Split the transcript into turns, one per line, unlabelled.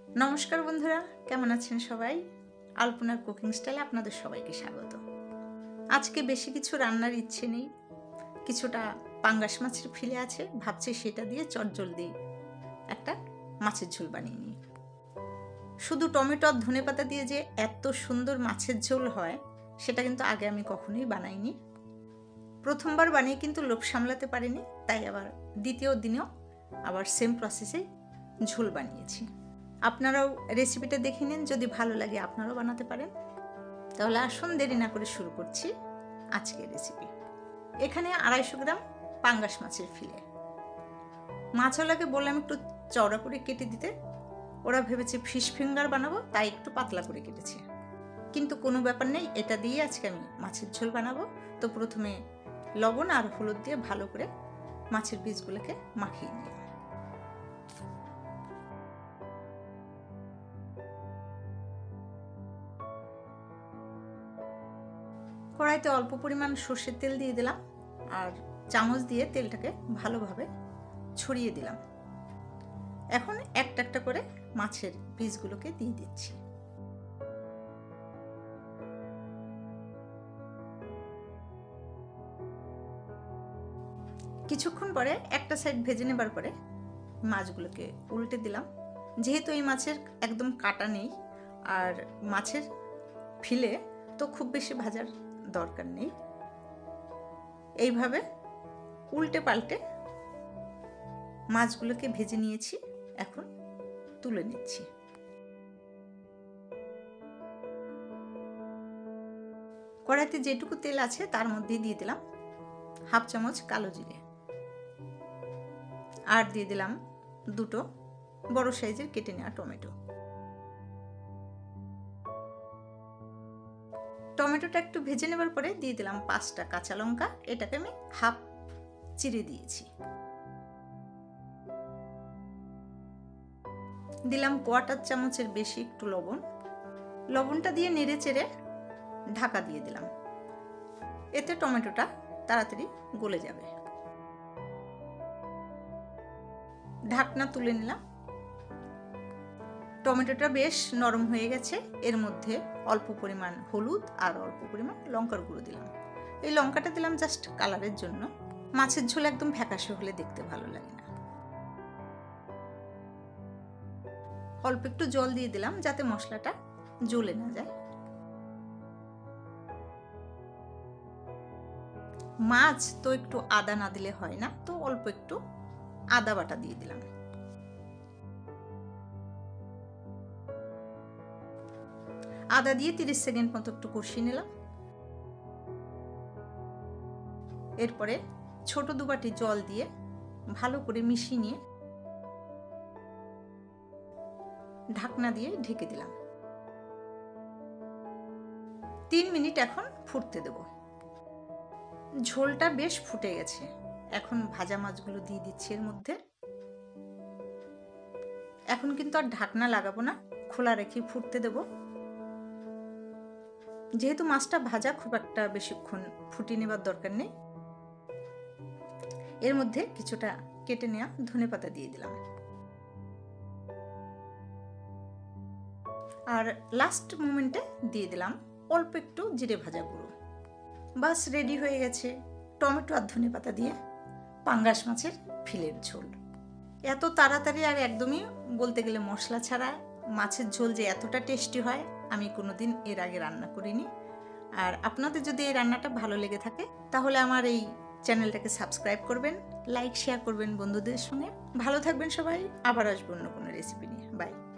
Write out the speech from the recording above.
নমস্কার বন্ধুরা, কেমন আছেন সবাই? আলপনার কুকিং স্টাইলে আপনাদের সবাইকে স্বাগত। আজকে বেশি কিছু রান্নার ইচ্ছে নেই, কিছুটা পাঙ্গাস মাছের ফিলে আছে, ভাবছি সেটা দিয়ে চটজলদি একটা মাছের ঝোল বানিয়ে নিই। শুধু টমেটো আর ধনেপাতা দিয়ে যে এত সুন্দর মাছের ঝোল হয় সেটা কিন্তু আগে আমি কখনোই বানাইনি। প্রথমবার বানিয়ে কিন্তু লোভ সামলাতে পারিনি, তাই আবার দ্বিতীয় দিনেও আবার সেম প্রসেসে ঝোল বানিয়েছি। আপনারাও রেসিপিটা দেখে নিন, যদি ভালো লাগে আপনারাও বানাতে পারেন। তাহলে আসুন দেরি না করে শুরু করছি আজকের রেসিপি। এখানে 250 গ্রাম পাঙ্গাস মাছের ফিলে। মাছওয়ালাকে বললাম একটু চওড়া করে কেটে দিতে, ওরা ভেবেছে ফিশ ফিঙ্গার বানাবো, তাই একটু পাতলা করে কেটেছে। কিন্তু কোনো ব্যাপার নেই, এটা দিয়ে আজকে আমি মাছের ঝোল বানাবো। তো প্রথমে লবণ আর হলুদ দিয়ে ভালো করে মাছের পিসগুলোকে মাখিয়ে নিই। কড়াইতে অল্প পরিমাণ সর্ষের তেল দিয়ে দিলাম আর চামচ দিয়ে তেলটাকে ভালোভাবে ছড়িয়ে দিলাম। এখন একটা একটা করে মাছের পিসগুলোকে দিয়ে দিচ্ছি। কিছুক্ষণ পরে একটা সাইড ভেজে নেবার পরে মাছগুলোকে উল্টে দিলাম। যেহেতু এই মাছের একদম কাটা নেই আর মাছের ফিলে, তো খুব বেশি ভাজার দরকার নেই। এইভাবে উল্টে পাল্টে মাছগুলোকে ভেজে নিয়েছি, এখন তুলে নিচ্ছি। কড়াইতে যেটুকু তেল আছে তার মধ্যে দিয়ে দিলাম হাফ চামচ কালো জিরে, আর দিয়ে দিলাম দুটো বড় সাইজের কেটে নেওয়া টমেটো। টমেটোটা একটু ভেজে নেবার পরে দিয়ে দিলাম 5টা কাঁচা লঙ্কা, এটাকে আমি হাফ চিড়ে দিয়েছি। দিলাম 1/4 চামচের বেশি একটু লবণ। লবণটা দিয়ে নেড়ে চেড়ে ঢাকা দিয়ে দিলাম, এতে টমেটোটা তাড়াতাড়ি গলে যাবে। ঢাকনা তুলে নিলাম। টমেটোটা বেশ নরম হয়ে গেছে, এর মধ্যে অল্প পরিমাণ হলুদ আর অল্প পরিমাণ লঙ্কার গুঁড়ো দিলাম। এই লঙ্কাটা দিলাম জাস্ট কালারের জন্য, মাছের ঝোল একদম ফ্যাকাশে হলে দেখতে ভালো লাগে না। অল্প একটু জল দিয়ে দিলাম যাতে মশলাটা জ্বলে না যায়। মাছ তো একটু আদা না দিলে হয় না, তো অল্প একটু আদা বাটা দিয়ে দিলাম। আদা দিয়ে 30 সেকেন্ড মতো একটু কষিয়ে নিলাম। এরপরে ছোট 2 বাটি জল দিয়ে ভালো করে মিশিয়ে নিয়ে ঢাকনা দিয়ে ঢেকে দিলাম। 3 মিনিট এখন ফুটতে দেব। ঝোলটা বেশ ফুটে গেছে, এখন ভাজা মাছগুলো দিয়ে দিচ্ছি এর মধ্যে। এখন কিন্তু আর ঢাকনা লাগাবো না, খোলা রেখে ফুটতে দেব। যেহেতু মাছটা ভাজা, খুব একটা বেশিক্ষণ ফুটিয়ে নেবার দরকার নেই। এর মধ্যে কিছুটা কেটে নেওয়া ধনেপাতা দিয়ে দিলাম, আর লাস্ট মোমেন্টে দিয়ে দিলাম অল্প একটু জিরে ভাজা গুঁড়ো। বাস রেডি হয়ে গেছে টমেটো আর ধনেপাতা দিয়ে পাঙ্গাস মাছের ফিলের ঝোল। এত তাড়াতাড়ি আর একদমই বলতে গেলে মশলা ছাড়া মাছের ঝোল যে এতটা টেস্টি হয় আমি কোনোদিন এর আগে রান্না করিনি। আর আপনাদের যদি এই রান্নাটা ভালো লেগে থাকে তাহলে আমার এই চ্যানেলটাকে সাবস্ক্রাইব করবেন, লাইক শেয়ার করবেন বন্ধুদের সঙ্গে। ভালো থাকবেন সবাই, আবার আসবো অন্য কোনো রেসিপি নিয়ে। বাই।